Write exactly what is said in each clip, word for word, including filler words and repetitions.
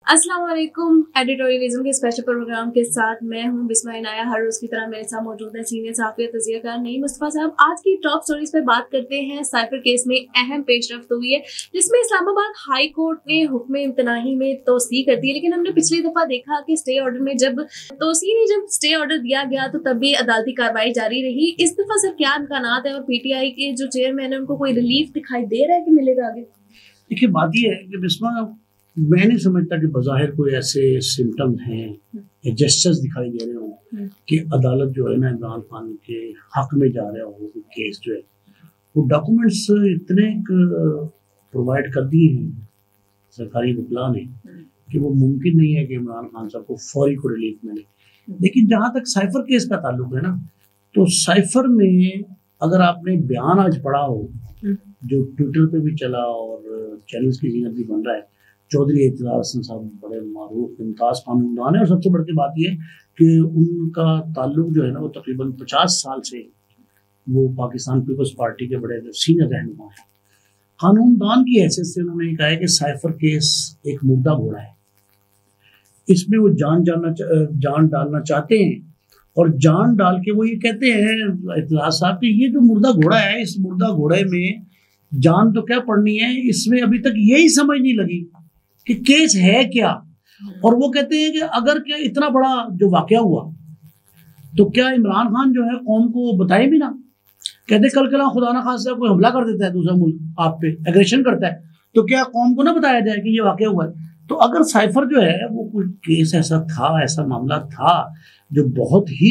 अस्सलाम वालेकुम। एडिटोरियलिज्म के स्पेशल प्रोग्राम के साथ मैं हूं बिस्मा इनाया। हर रोज की तरह मेरे साथ मौजूद है सीनियर सहाफ़ी तज़कियाकार नईम मुस्तफ़ा साहब। आज की टॉप स्टोरीज पे बात करते हैं। साइफर केस में अहम पेशरफ्त हुई है जिसमें इस्लामाबाद हाई कोर्ट ने हुक्म इम्तनाही में तोसी कर दी, लेकिन हमने पिछली दफा देखा कि स्टे ऑर्डर में जब तोसी ने जब स्टे ऑर्डर दिया गया तो तब भी अदालती कार्रवाई जारी रही। इस दफा सर क्या इम्कानात है और पीटीआई के जो चेयरमैन है उनको कोई रिलीफ दिखाई दे रहा है कि मिलेगा आगे? देखिए, बात यह है कि बिस्मा, मैं नहीं समझता कि बज़ाहिर कोई ऐसे सिम्टम हैं या जेस्चर्स दिखाई दे रहे हो कि अदालत जो है ना इमरान खान के हक में जा रहा हो। केस जो है वो डॉक्यूमेंट्स इतने प्रोवाइड कर दिए हैं सरकारी वकला ने कि वो मुमकिन नहीं है कि इमरान खान साहब को फौरी को रिलीफ मिले। लेकिन जहाँ तक साइफर केस का ताल्लुक है ना, तो साइफर में अगर आपने बयान आज पढ़ा हो जो ट्विटर पे भी चला और चैनल्स की जीनत भी बन रहा है, चौधरी एतजाज साहब बड़े मारूफ मुमताज़ कानूनदान है और सबसे बड़ी बात यह कि उनका ताल्लुक जो है ना वो तकरीबन पचास साल से वो पाकिस्तान पीपल्स पार्टी के बड़े सीनियर रहनुमा हैं। कानूनदान की हैसियत से उन्होंने कहा है कि साइफर केस एक मुर्दा घोड़ा है, इसमें वो जान जानना जान डालना चाहते हैं और जान डाल के वो ये कहते हैं एतजाज साहब कि ये जो मुर्दा घोड़ा है, इस मुर्दा घोड़े में जान तो क्या पड़नी है, इसमें अभी तक यही समझ नहीं लगी कि केस है क्या। और वो कहते हैं कि अगर क्या इतना बड़ा जो वाकया हुआ तो क्या इमरान खान जो है कौम को बताए भी ना। कहते कल कला खुदा ना खासा कोई हमला कर देता है दूसरा मुल्क आप पे, एग्रेशन करता है, तो क्या कौम को ना बताया जाए कि ये वाकया हुआ है। तो अगर साइफर जो है वो कोई केस ऐसा था, ऐसा मामला था जो बहुत ही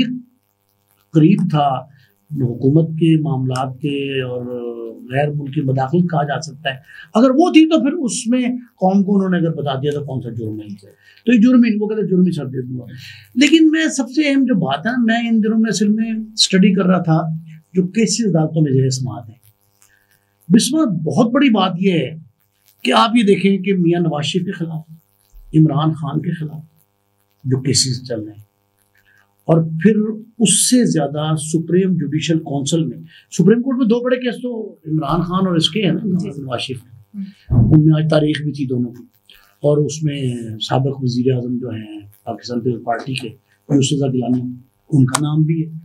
करीब था हुकूमत के मामलात के और गैर मुल्की मदाखिल कहा जा सकता है, अगर वो थी तो फिर उसमें कौम को उन्होंने अगर बता दिया तो कौन सा जुर्म है, तो ये जुर्म ही, वो कहते जुर्म ही सर दे दूंगा। लेकिन मैं सबसे अहम जो बात है, मैं इन दिनों में असल में स्टडी कर रहा था जो केसेस अदालतों में जेर समाअत है। बिस्मा, बहुत बड़ी बात यह है कि आप ये देखें कि मियां नवाज शरीफ के खिलाफ, इमरान खान के खिलाफ जो केसेस चल रहे हैं और फिर उससे ज्यादा सुप्रीम जुडिशल काउंसिल में, सुप्रीम कोर्ट में दो बड़े केस तो इमरान खान और इसके हैं ना नवाज शरीफ, उनमें आज तारीख भी थी दोनों की, और उसमें साबिक वजीर आजम जो हैं पाकिस्तान पीपल्स पार्टी के यूसुफ गिलानी, उनका नाम भी है,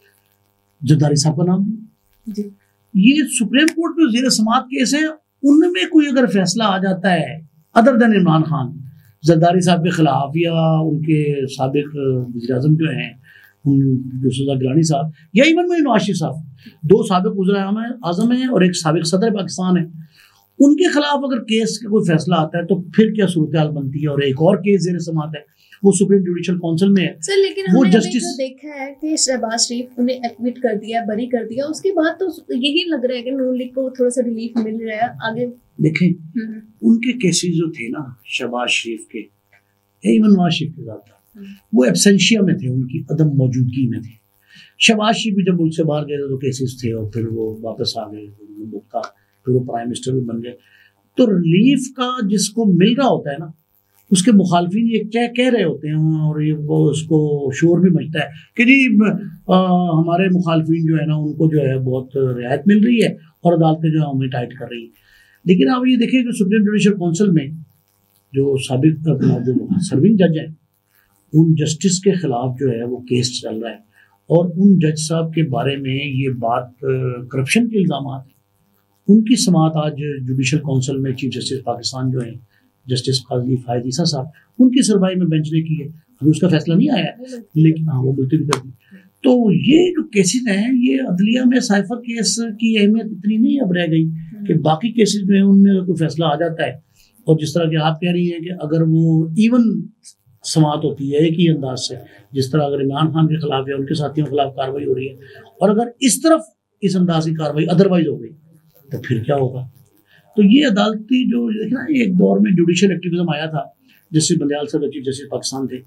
जरदारी साहब का नाम भी है। ये सुप्रीम कोर्ट में जेर समाअत केस है, उनमें कोई अगर फैसला आ जाता है अदर देन इमरान खान, जरदारी साहब के खिलाफ या उनके साबिक वज़ीर आज़म जो हैं यूसुफ गिलानी साहब या इवन में नवाज शरीफ साहब, दो साबिक वज़ीर आज़म हैं और एक साबिक सदर पाकिस्तान है, उनके खिलाफ अगर केस का कोई फैसला आता है तो फिर क्या सूरत हाल बनती है। और एक और केस जेर समाअत है, वो सुप्रीम जुडिशल काउंसिल में है। सर, लेकिन वो जस्टिस देखा है कि शहबाज शरीफ उन्हें एक्विट कर दिया, बरी कर दिया, उसके बाद तो यही लग रहा है कि नून लीग को थोड़ा सा रिलीफ मिल रहा है आगे। देखें, उनके केसेस जो थे ना शहबाज शरीफ के, इवन नवाज शरीफ के साथ, वो एब्सेंशिया में थे, उनकी अदम मौजूदगी में थे। शहबाज शरीफ भी जब मुल्क से बाहर गए तो केसेस थे और फिर वो वापस आ गए मुल्क का, फिर वो प्राइम मिनिस्टर भी बन गए। तो रिलीफ का जिसको मिल रहा होता है ना, उसके मुखालफिन ये क्या कह रहे होते हैं और ये वो उसको शोर भी मचता है कि जी आ, हमारे मुखालफिन जो है ना उनको जो है बहुत रियायत मिल रही है और अदालतें जो है हमें टाइट कर रही है। लेकिन आप ये देखिए कि सुप्रीम जुडिशल काउंसिल में जो साबिक जो सर्विंग जज हैं, उन जस्टिस के खिलाफ जो है वो केस चल रहा है और उन जज साहब के बारे में ये बात करप्शन के इल्ज़ाम हैं। उनकी समाअत आज जुडिशल काउंसिल में चीफ जस्टिस पाकिस्तान जो है जस्टिस काजी फायद ईसा साहब, उनकी सरबाई में बेंच ने की है। अभी उसका फैसला नहीं आया है, लेकिन हाँ वो मुलतवी कर दी। तो ये जो केसेस हैं, ये अदलिया में साइफर केस की अहमियत इतनी नहीं अब रह गई कि बाकी केसेस में उनमें कोई फैसला आ जाता है। और जिस तरह की आप कह रही हैं कि अगर वो इवन समाअत होती है एक ही अंदाज से, जिस तरह अगर इमरान खान के खिलाफ या उनके साथियों के खिलाफ कार्रवाई हो रही है, और अगर इस तरफ इस अंदाज की कार्रवाई अदरवाइज हो गई तो फिर क्या होगा। तो ये अदालती जो देखना, एक दौर में जुडिशियल एक्टिविज्म आया था, justice Bandial sir chief justice Pakistan थे,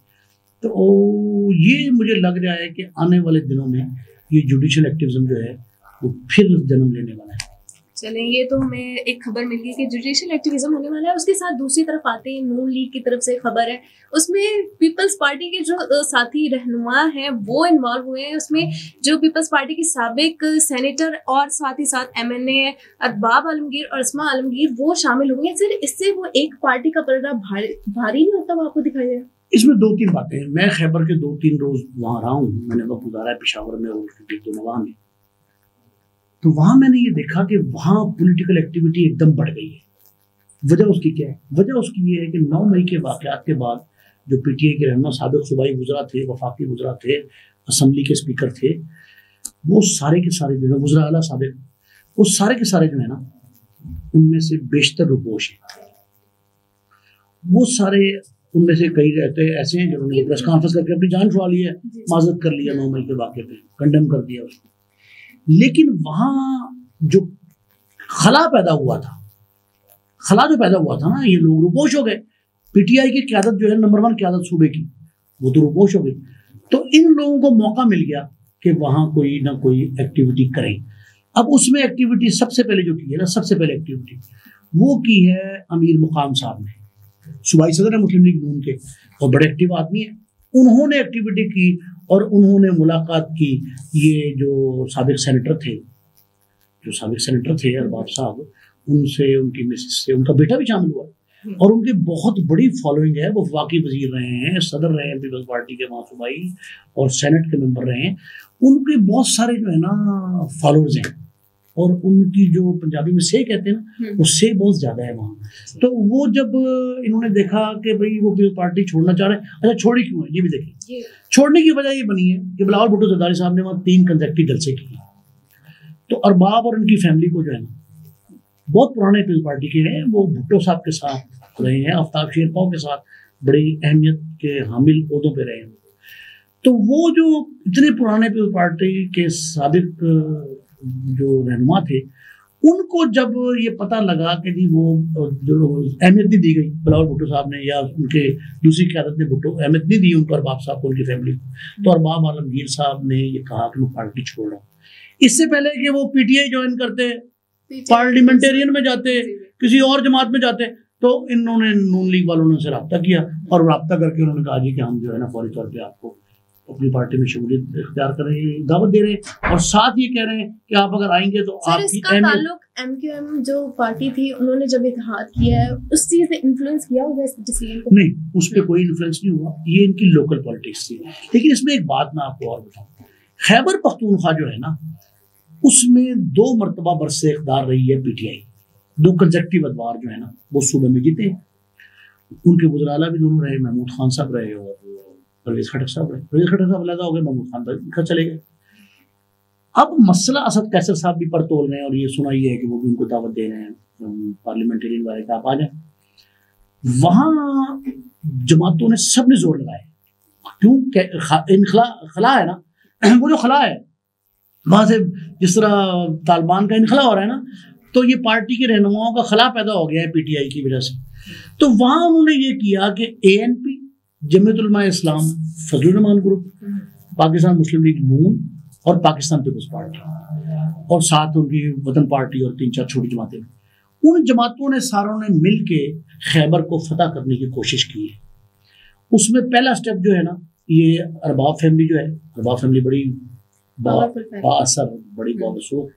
तो ये मुझे लग रहा है कि आने वाले दिनों में ये जुडिशियल एक्टिविज्म जो है वो फिर जन्म लेने वाला है। चलें, ये तो हमें एक खबर मिल गई कि जुडिशियल एक्टिविज्म होने वाला है। उसके साथ दूसरी तरफ आते हैं, नून लीग की तरफ से खबर है, उसमें पीपल्स पार्टी के जो साथी रहनुमा हैं वो इन्वॉल्व हुए हैं। उसमें जो पीपल्स पार्टी के साबिक सेनेटर और साथ ही साथ M N A Arbab Alamgir और अस्मा आलमगीर वो शामिल हुए हैं। सर, इससे वो एक पार्टी का पर्दा भारी भारी नहीं होता, वो आपको दिखाई दे? इसमें दो तीन बातें हैं। मैं खैबर के दो तीन रोज वहां रहा हूँ, मैंने वक्त गुजारा है पेशावर में और दोनवा में, तो वहां मैंने ये देखा कि वहां पॉलिटिकल एक्टिविटी एकदम बढ़ गई है। वजह उसकी क्या है? वजह उसकी ये है कि नौ मई के वाकयात के बाद जो पीटीआई के रहनुमा साबिक सूबाई वुज़रा थे, वफाकी वुज़रा थे, असम्बली के स्पीकर थे, वो सारे के सारे जो है वुज़रा आला साबिक, वो सारे के सारे जो है ना, उनमें से बेशतर रुपोश हैं। वो सारे उनमें से कई रहते ऐसे हैं जिन्होंने प्रेस कॉन्फ्रेंस करके अपनी जान छुड़ा ली है, माजरत कर लिया नौ मई के वाक़े पे, कंडेम कर दिया उसको। लेकिन वहां जो खला पैदा हुआ था, खला जो पैदा हुआ था ना, ये लोग रुपोश हो गए। पीटीआई की क़यादत जो है नंबर वन क़यादत सूबे की, वो तो रुपोश हो गई। तो इन लोगों को मौका मिल गया कि वहां कोई ना कोई एक्टिविटी करें। अब उसमें एक्टिविटी सबसे पहले जो की है ना, सबसे पहले एक्टिविटी वो की है अमीर मुकाम साहब ने, सूबाई सदर है मुस्लिम लीग नून के और बड़े एक्टिव आदमी है। उन्होंने एक्टिविटी की और उन्होंने मुलाकात की ये जो साबिक सेनेटर थे, जो साबिक सेनेटर थे अरबाब साहब, उनसे, उनकी मिसेस से, उनका बेटा भी शामिल हुआ और उनकी बहुत बड़ी फॉलोइंग है। वो वफाकी वजीर रहे हैं, सदर रहे हैं पीपल्स पार्टी के वहाँ सूबाई और सेनेट के मेंबर रहे हैं। उनके बहुत सारे जो है ना फॉलोअर्स हैं और उनकी जो पंजाबी में से कहते हैं ना, वो से बहुत ज्यादा है वहाँ। तो वो जब इन्होंने देखा कि भाई वो पीपल्स पार्टी छोड़ना चाह रहे हैं, अच्छा छोड़ी क्यों है ये भी देखिए। छोड़ने की वजह ये बनी है कि बिलावल भुट्टो जरदारी साहब ने वहाँ तीन कंसेक्टिव जलसे किए। तो अरबाब और उनकी फैमिली को जो है ना, बहुत पुराने पीपल्स पार्टी के हैं, वो भुट्टो साहब के साथ रहे हैं, आफ्ताब शेरपाव के साथ बड़ी अहमियत के हामिल ओहदों पे रहे हैं। तो वो जो इतने पुराने पीपल्स पार्टी के साबिक जो रहनुमा थे, उनको जब ये पता लगा कि जी वो जो अहमियत नहीं दी गई बिलावल भुट्टो साहब ने या उनके दूसरी क़यादत ने भुट्टो अहमियत नहीं दी उनको, अरबाब साहब को, उनकी फैमिली को, तो अरबाब आलमगीर साहब ने ये कहा कि मैं पार्टी छोड़ रहा हूँ। इससे पहले कि वो पीटीआई ज्वाइन करते, पार्लियामेंटेरियन में जाते, किसी और जमात में जाते, तो इन्होंने नून लीग वालों ने उनसे रब्ता किया और रब्ता करके उन्होंने कहा जी कि हम जो है ना फौरी तौर पर आपको अपनी पार्टी में शमूलियत इख्तियार कर रहे हैं, दावत दे रहे हैं और साथ ये कह रहे हैं कि आप अगर आएंगे तो आपकी ताल्लुक एमक्यूएम जो पार्टी थी उन्होंने जब इत्तेहाद किया है उस चीज से इन्फ्लुएंस किया होगा इस डिसीजन को? नहीं, उस पर कोई इन्फ्लुएंस नहीं हुआ, ये इनकी लोकल पॉलिटिक्स थी। लेकिन इसमें एक बात मैं आपको और बताऊं, खैबर पख्तूनख्वा जो है ना, उसमें दो मरतबा बरसे इख्तियार रही है पीटीआई, दो कंसेक्टिव अदवार जो है ना वो सूबे में जीते। उनके वज़राला भी दोनों रहे, महमूद खान साहब रहे और परवेज खटक साहब रहे। परवेज खटक साहब अलग हो गए, महमूद खान घर चले गए। अब मसला असद कैसर साहब भी पर तोल रहे हैं और ये सुना ये है कि वो भी उनको दावत दे रहे हैं पार्लियामेंटेरियन वाले का आप आ जाए। वहां जमातों ने सब ने जोर लगाया, क्यों इनखला खला है ना, वो जो खला है वहां से जिस तरह तालिबान का इनखला हो रहा है ना, तो ये पार्टी के रहनुमाओं का खला पैदा हो गया है पीटीआई की वजह से। तो वहां उन्होंने ये किया कि ANP, Jamiat Ulema Islam, Fazlur Rahman group, Pakistan Muslim League Noon और पाकिस्तान पीपल्स पार्टी और साथ उनकी वतन पार्टी और तीन चार छोटी जमातें, उन जमातों ने सारों ने मिल के खैबर को फतह करने की कोशिश की है। उसमें पहला स्टेप जो है ना, ये अरबाब फैमिली जो है, अरबाब फैमिली बड़ी बाअसर, बड़ी बावसूख,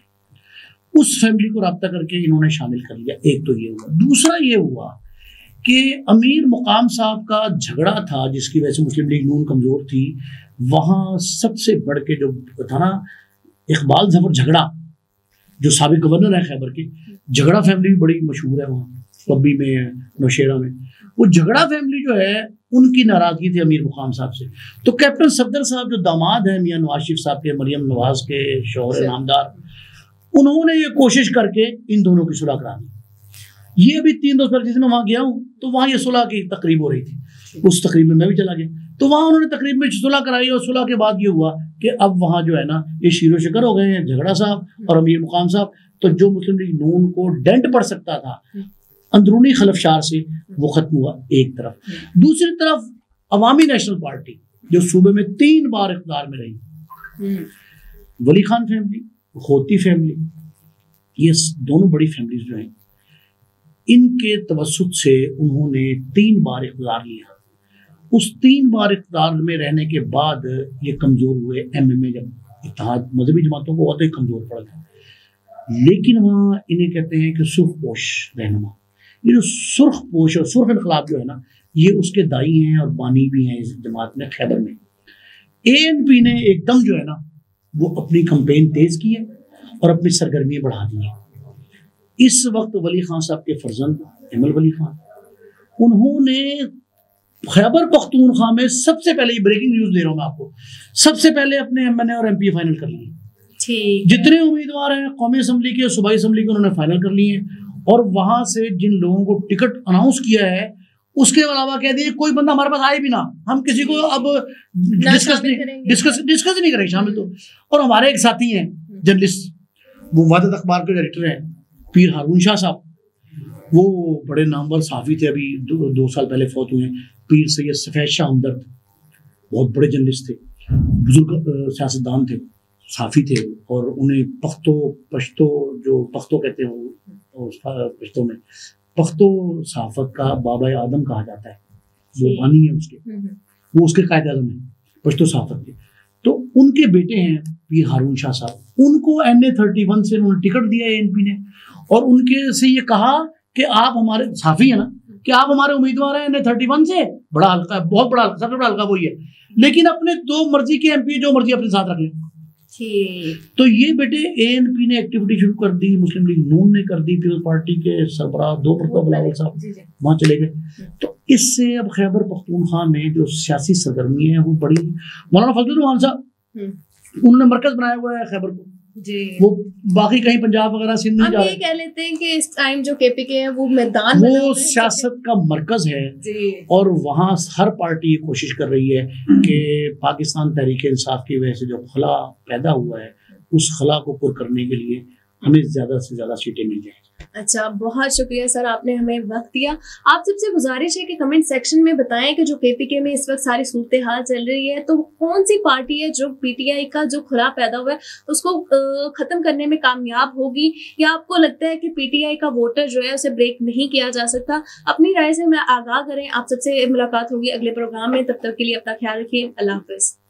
उस फैमिली को रब्ता करके इन्होंने शामिल कर लिया। एक तो ये हुआ। दूसरा ये हुआ कि अमीर मुकाम साहब का झगड़ा था जिसकी वजह से मुस्लिम लीग नून कमजोर थी। वहां सबसे बढ़ के जो था ना इकबाल जफर झगड़ा, जो साबिक गवर्नर है खैबर के, झगड़ा फैमिली भी बड़ी मशहूर है वहाँ, पब्बी में, नौशेरा में। वो झगड़ा फैमिली जो है उनकी नाराजगी थी अमीर मुकाम साहब से। तो कैप्टन सफदर साहब जो दामाद है मियां नवाज शरीफ साहब के, मरियम नवाज के शौहर नामदार, उन्होंने ये कोशिश करके इन दोनों की सुलह करा दी। ये भी तीन दोस्त जिसमें वहां गया हूँ तो वहां ये सुलह की तकरीब हो रही थी, उस तकरीब में मैं भी चला गया। तो वहां उन्होंने तकरीब में सुलह कराई और सुलह के बाद ये हुआ कि अब वहां जो है ना ये शीरो शिकर हो गए हैं झगड़ा साहब और अमीर मुकाम साहब। तो जो मुस्लिम लीग नून को डेंट पड़ सकता था अंदरूनी खलफशार से, वो खत्म हुआ एक तरफ। दूसरी तरफ अवामी नेशनल पार्टी जो सूबे में तीन बार इख्तियार में रही, वली खान फैमिली, होती फैमिली, ये दोनों बड़ी फैमिलीज जो हैं, इनके तवस्सुत से उन्होंने तीन बार इक़्तिदार लिया। उस तीन बार इक़्तिदार में रहने के बाद ये कमज़ोर हुए। एम एम ए जब इत्तेहाद मजहबी जमातों को बहुत ही कमज़ोर पड़ गया, लेकिन वहाँ इन्हें कहते हैं कि सुर्खपोश रहनुमा। ये जो सुर्खपोश और सुर्ख इनकलाब जो है ना, ये उसके दाई हैं और बानी भी हैं इस जमात में, खैबर में। ए एन पी ने एकदम जो है ना वो अपनी कंपेन तेज की है और अपनी सरगर्मियाँ बढ़ा दी हैं। इस वक्त वली खान साहब के फर्जंद अहमद वली खान, उन्होंने खैबर पख्तूनख्वा में सबसे पहले, ये ब्रेकिंग न्यूज दे रहा हूँ मैं आपको, सबसे पहले अपने एम एन ए और एम पी ए फाइनल कर लिए। जितने उम्मीदवार हैं कौमी असम्बली के, सूबाई असम्बली के, उन्होंने फाइनल कर लिए हैं। और वहां से जिन लोगों को टिकट अनाउंस किया है उसके अलावा कह दिए कोई बंदा हमारे पास आए भी ना, हम किसी को अब डिस्कस नहीं डिस्कस डिस्कस नहीं करेंगे शामिल। तो और हमारे एक साथी हैं जर्नलिस्ट, वो वादत अखबार के डायरेक्टर हैं पीर हारून शाह साहब, वो बड़े नामवर सहाफ़ी थे, अभी दो, दो साल पहले फौत हुए हैं। पीर सैयद सफेद शाह हमदर्द बहुत बड़े जर्नलिस्ट थे, बुजुर्ग सियासतदान थे, सहाफ़ी थे, और उन्हें पख्तो पश्तो जो पख्तो कहते हैं पश्तो में पख्तो सहाफ़त का बाबा आदम कहा जाता है, वो बानी है उसके, वो उसके कायद आज़म है पश्तो सहाफ़त के। तो उनके बेटे हैं पीर हारून शाह साहब, उनको एन ए थर्टी वन से उन्होंने टिकट दिया ए एन पी ने, और उनके से ये कहा कि आप हमारे सहाफ़ी है ना, कि आप हमारे उम्मीदवार हैं एन ए थर्टी वन से, बड़ा हल्का है, बहुत बड़ा हल्का, सबसे बड़ा हल्का वही है, लेकिन अपने दो मर्जी के एम पी जो मर्जी अपने साथ रख लें। तो ये बेटे ए एन पी ने एक्टिविटी शुरू कर दी, मुस्लिम लीग नून ने कर दी, पीपल्स पार्टी के सरबराह दो प्रताप बिलावल साहब वहाँ चले गए। तो इससे अब खैबर पख्तूनख्वा में जो सियासी सरगर्मी है वो बड़ी, मौलाना फजलुर रहमान साहब उन्होंने मरकज बनाया हुआ है खैबर को जी, वो बाकी कहीं पंजाब वगैरह सिंध नहीं जा रहे। कह लेते हैं कि इस टाइम जो के पी के है वो मैदान वो सियासत का मरकज है जी। और वहाँ हर पार्टी कोशिश कर रही है कि पाकिस्तान तहरीक इंसाफ की वजह से जो खला पैदा हुआ है उस खला को पुर करने के लिए हमें ज्यादा से ज्यादा सीटें मिल जाएं। अच्छा, बहुत शुक्रिया सर, आपने हमें वक्त दिया। आप सबसे गुजारिश है कि कमेंट सेक्शन में बताएं कि जो के पी के में इस वक्त सारी सूरत हाल चल रही है, तो कौन सी पार्टी है जो पी टी आई का जो खुला पैदा हुआ है उसको खत्म करने में कामयाब होगी, या आपको लगता है कि पी टी आई का वोटर जो है उसे ब्रेक नहीं किया जा सकता? अपनी राय से मैं आगाह करें। आप सबसे मुलाकात होगी अगले प्रोग्राम में, तब तक के लिए अपना ख्याल रखिए। अल्लाह हाफिज।